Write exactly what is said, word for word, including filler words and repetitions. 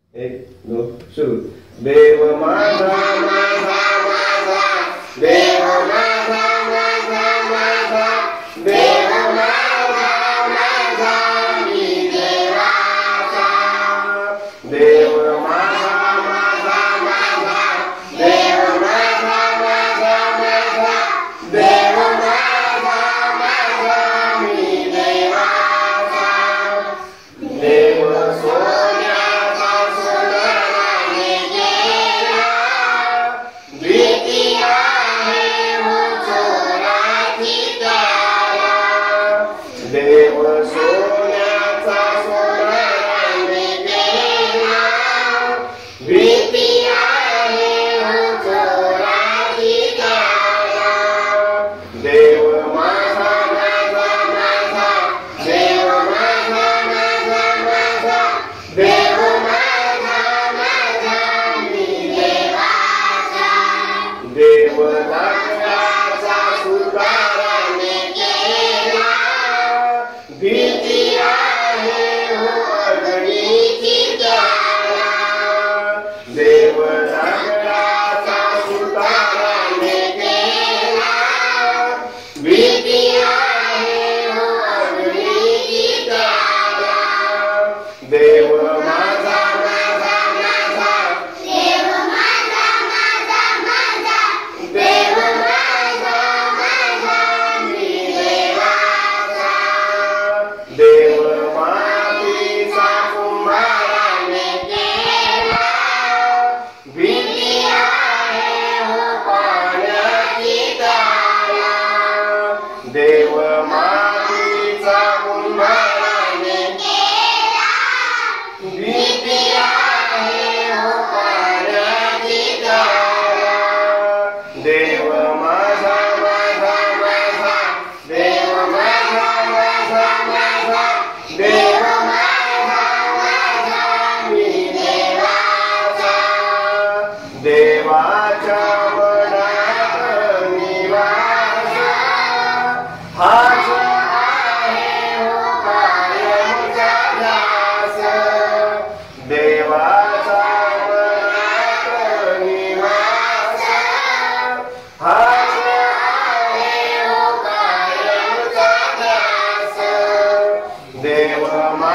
एक दोन सुरू. देव माझा माझा माझा देव माझा माझा माझा देव माझा माझा मी देवाचा. देव माझा माझा माझा देव माझा माझा माझा देव माझा माझा मी देवाचा. देव सोन्याचा सोनाराने केला, भीती आहे हो चोराची त्याला. देव सोन्याचा सोनाराने केला, भीती आहे हो चोराची त्याला. देव माझा माझा माझा देव माझा माझा माझा देव माझा माझा मी देवाचा. देव लाकडाचा सुताराने केला, भीती आहे हो अग्नीची त्याला. देव लाकडाचा सुताराने केला, भीती आहे हो अग्नीची त्याला. देव माझा माझा माझा देव माझा माझा माझा देव माझा माझा मी देवाचा. देव मातीचा कुंभाराने केला, भीती आहे हो पाण्याची त्याला. देव मातीचा कुंभाराने केला, भीती आहे हो पाण्याची त्याला. देव माझा माझा माझा देव माझा माझा माझा देव माझा माझा मी देवाचा. देवाच्या वनात निवास, हाच आहे हो कायमचा ध्यास. देवाचा वनात निवास, हाच आहे हो कायमचा ध्यास. देव